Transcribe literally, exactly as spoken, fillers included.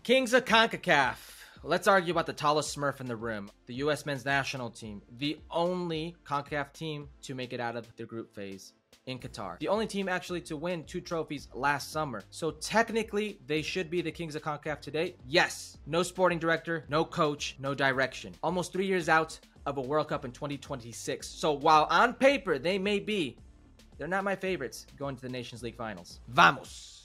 Kings of CONCACAF. Let's argue about the tallest smurf in the room. The U S men's national team. The only CONCACAF team to make it out of the group phase in Qatar. The only team actually to win two trophies last summer. So technically, they should be the Kings of CONCACAF today. Yes. No sporting director, no coach, no direction. Almost three years out of a World Cup in twenty twenty-six. So while on paper they may be, they're not my favorites going to the Nations League finals. Vamos!